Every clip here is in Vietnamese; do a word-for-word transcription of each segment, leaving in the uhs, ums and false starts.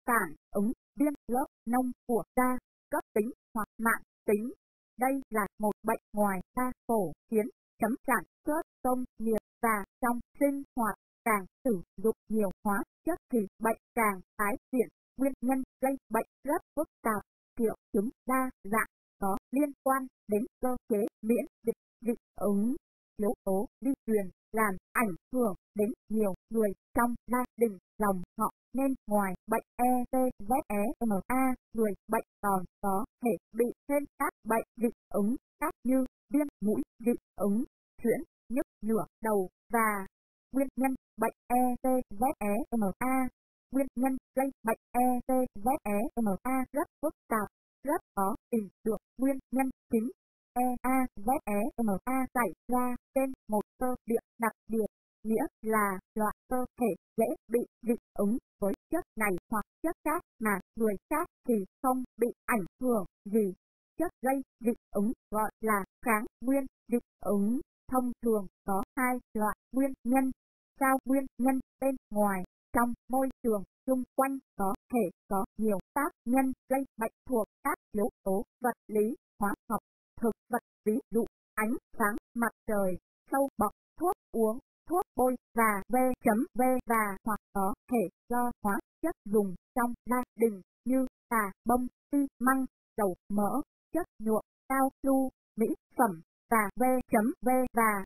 phản ứng viêm lớp nông của da, cấp tính hoặc mãn tính. Đây là một bệnh ngoài da phổ biến, chấm sản xuất công nghiệp và trong sinh hoạt càng sử dụng nhiều hóa chất thì bệnh càng tái diễn. Nguyên nhân gây bệnh rất phức tạp, triệu chứng đa dạng, có liên quan đến cơ chế miễn dịch, dị ứng, yếu tố di truyền làm ảnh hưởng đến nhiều người trong gia đình dòng họ, nên ngoài bệnh e tê vét e em a, người bệnh còn có thể bị thêm các bệnh dị ứng khác như viêm mũi dị ứng, suyễn, nhức nửa đầu và nguyên nhân bệnh e tê vét e em a. Nguyên nhân gây bệnh e tê vét e em a rất phức tạp, rất khó tìm được nguyên nhân chính. e a vét e em a xảy ra trên một cơ địa đặc biệt, nghĩa là loại cơ thể dễ bị dị ứng với chất này hoặc chất khác mà người khác thì không bị ảnh hưởng gì. Chất gây dị ứng gọi là kháng nguyên dị ứng, thông thường có hai loại nguyên nhân. Sao nguyên nhân bên ngoài trong môi trường xung quanh có thể có nhiều tác nhân gây bệnh thuộc các yếu tố vật lý, hóa học, thực vật, ví dụ ánh sáng mặt trời, sâu bọ, thuốc uống, thuốc bôi và V.V và hoặc có thể do hóa chất dùng trong gia đình như xà bông, xi măng, dầu mỡ, chất nhuộm, cao su, mỹ phẩm và V.V và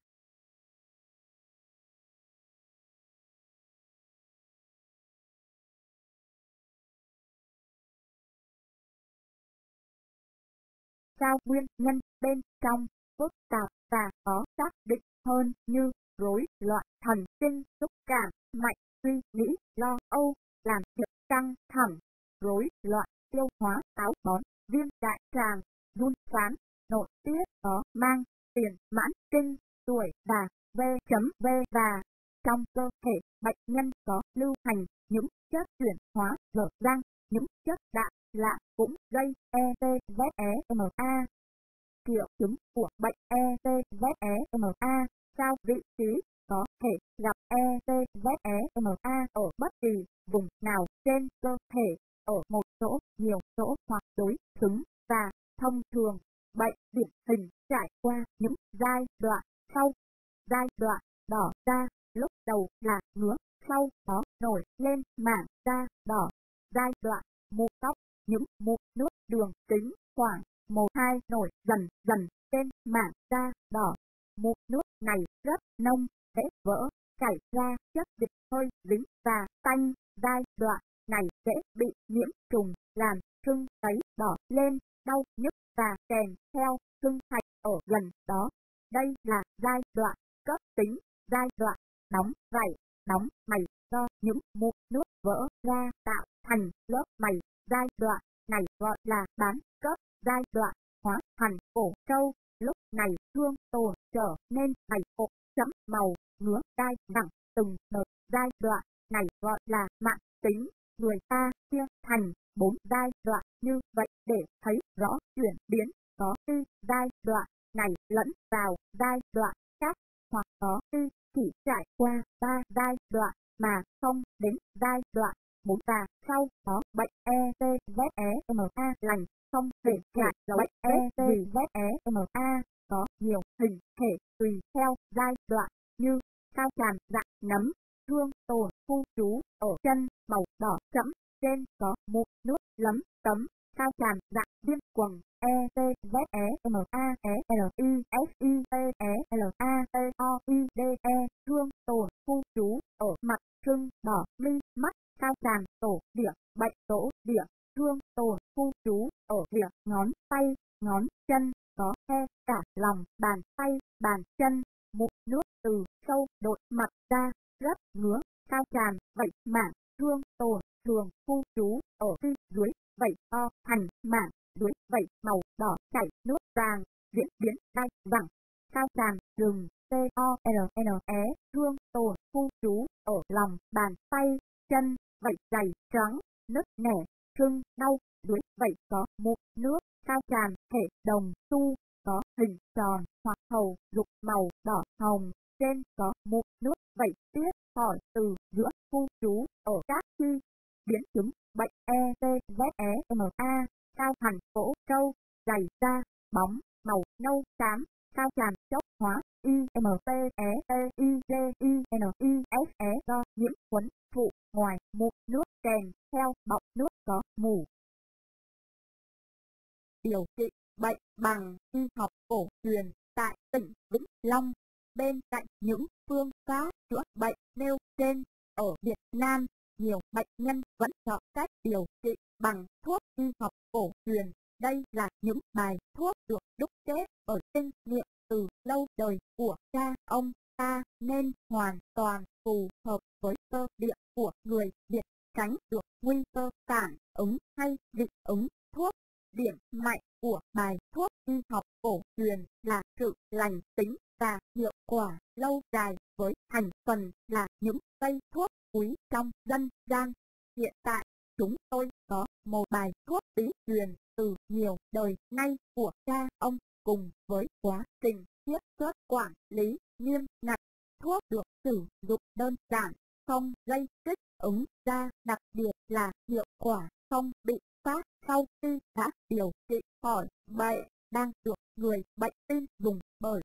sao nguyên nhân bên trong phức tạp và khó xác định hơn như rối loạn thần kinh, xúc cảm mạnh, suy nghĩ, lo âu, làm việc căng thẳng, rối loạn tiêu hóa, táo bón, viêm đại tràng, run phán, nội tiết, có mang tiền mãn kinh, tuổi và V.V và trong cơ thể bệnh nhân có lưu hành những chất chuyển hóa dở dang, những chất đạm lạ cũng gây e tê vét e em a. Triệu chứng của bệnh e tê vét e em a, sao vị trí có thể gặp e tê vét e em a ở bất kỳ vùng nào trên cơ thể, ở một chỗ, nhiều chỗ hoặc đối xứng và thông thường. Bệnh điển hình trải qua những giai đoạn sau. Giai đoạn đỏ da, lúc đầu là ngứa, sau đó nổi lên mảng da đỏ. Giai đoạn mụn tóc, những mụn nước đường kính khoảng một hai nổi dần dần trên mảng da đỏ. Mụn nước này rất nông, dễ vỡ, chảy ra chất dịch hơi dính và tanh. Giai đoạn này dễ bị nhiễm trùng, làm sưng tấy đỏ lên, đau nhức và kèm theo sưng hạch ở gần đó. Đây là giai đoạn cấp tính. Giai đoạn đóng vảy, đóng mày do những mụn nước vỡ ra tạo thành lớp mày. Giai đoạn này gọi là bán cấp. Giai đoạn hóa thành cổ trâu, lúc này thương tổn trở nên mày cộp, chấm màu, ngứa gai nặng từng đợt. Giai đoạn này gọi là mãn tính. Người ta chia thành bốn giai đoạn như vậy để thấy rõ chuyển biến. Có khi giai đoạn này lẫn vào giai đoạn khác, hoặc có khi chỉ trải qua ba giai đoạn mà không đến giai đoạn bốn và sau đó bệnh e tê vét e em a lành không thể lại bệnh e tê vét e em a có nhiều hình thể tùy theo giai đoạn như cao tràn dạng nấm, thương tổn khu trú ở chân, màu đỏ sẫm, trên có mụn nước lấm tấm, cao tràn dạng viêm quầng. e tê vét e em a e lờ i ét i tê e lờ a tê o i đê e, thương tổn khu trú ở mặt, sưng đỏ mi mắt, cao tràn tổ địa, bệnh tổ địa, thương tổn khu trú ở địa ngón tay, ngón chân, có he cả lòng bàn tay, bàn chân, mụn nước từ sâu đột mặt ra, rất ngứa, cao tràn vảy mảng, thương tổn thường khu trú ở phía dưới, vảy to thành mảng, dưới vảy màu đỏ chảy nước vàng, diễn biến đai vẳng, cao tràn rừng, T O R N E, thương tổn khu trú ở lòng bàn tay, chân, vảy dày trắng, nứt nẻ, sưng đau, dưới vảy có mụn nước, cao tràn thể đồng xu, có hình tròn hoặc hầu lục màu đỏ hồng, trên có mụn nước, vảy tiết khỏi từ giữa khu trú ở các chi. Biến chứng bệnh e E T Z E M A, cao thành cổ trâu, dày da, bóng, màu nâu xám, cao tràn chốc hóa, I M T E T I D I N I S E do nhiễm khuẩn phụ, ngoài mụn nước kèm theo bọng nước có mù. Điều trị bệnh bằng y học cổ truyền tại tỉnh Vĩnh Long. Bên cạnh những phương pháp chữa bệnh nêu trên, ở Việt Nam, nhiều bệnh nhân vẫn chọn cách điều trị bằng thuốc y học cổ truyền. Đây là những bài thuốc được đúc kết ở kinh nghiệm từ lâu đời của cha ông ta nên hoàn toàn phù hợp với cơ địa của người Việt, tránh được nguy cơ phản ứng hay dị ứng thuốc. Điểm mạnh của bài thuốc y học cổ truyền là sự lành tính và hiệu quả lâu dài với thành phần là những cây thuốc quý trong dân gian. Hiện tại, chúng tôi có một bài thuốc bí truyền từ nhiều đời nay của cha ông cùng với quá trình chiết xuất quản lý nghiêm ngặt. Thuốc được sử dụng đơn giản, không gây kích ứng da, đặc biệt là hiệu quả không bị phát sau khi đã điều trị khỏi bệnh, đang được người bệnh tin dùng